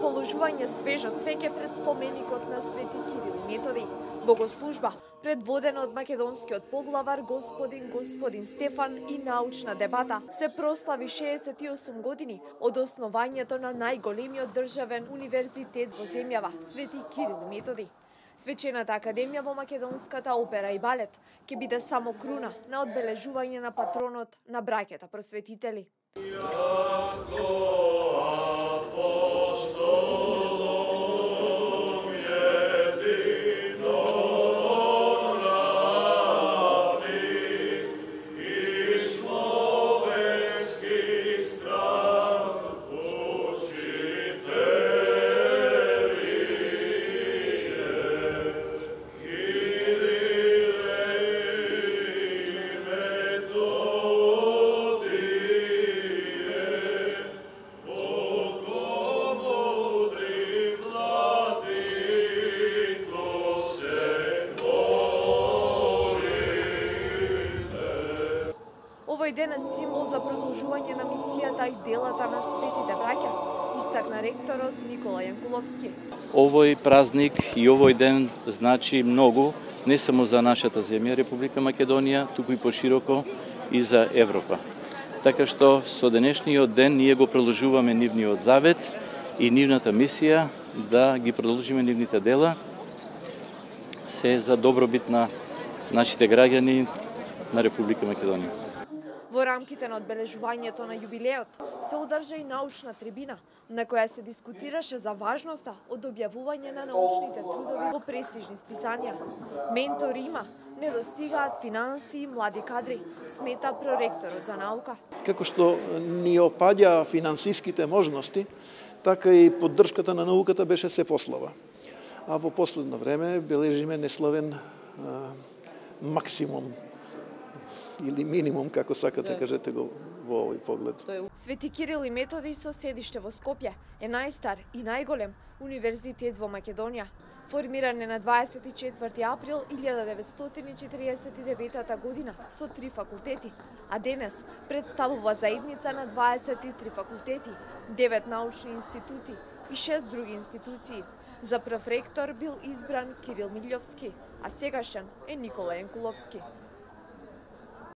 положување свежо цвеќе пред споменикот на Свети Кирил и Методи. Богослужба, предводена од македонскиот поглавар господин Стефан и научна дебата, се прослави 68 години од основањето на најголемиот државен универзитет во земјава, Свети Кирил и Методи. Свечената академија во македонската опера и балет ќе биде само круна на одбележување на патронот на браќата просветители. Овој ден е символ за продолжување на мисијата и делата на светите браќа, истакна ректорот Никола Јанкуловски. Овој празник и овој ден значи многу, не само за нашата земја, Република Македонија, туку и пошироко и за Европа. Така што со денешниот ден ние го продолжуваме нивниот завет и нивната мисија да ги продолжиме нивните дела, се за добробит на нашите граѓани на Република Македонија. Во рамките на одбележувањето на јубилеот се одржа и научна трибина, на која се дискутираше за важноста од објавување на научните трудови во престижни списанија. Ментори има, недостигаат финансии и млади кадри, смета проректорот за наука. Како што ни опаѓа финансиските можности, така и поддршката на науката беше се послаба. А во последно време бележиме неславен максимум или минимум, како сакате кажете го во овој поглед. Свети Кирил и Методи со седиште во Скопје е најстар и најголем универзитет во Македонија. Формиран е на 24 април 1949 година со 3 факултети, а денес представува заедница на 23 факултети, 9 научни институти и 6 други институции. За прв ректор бил избран Кирил Милјовски, а сегашен е Никола Јанкуловски.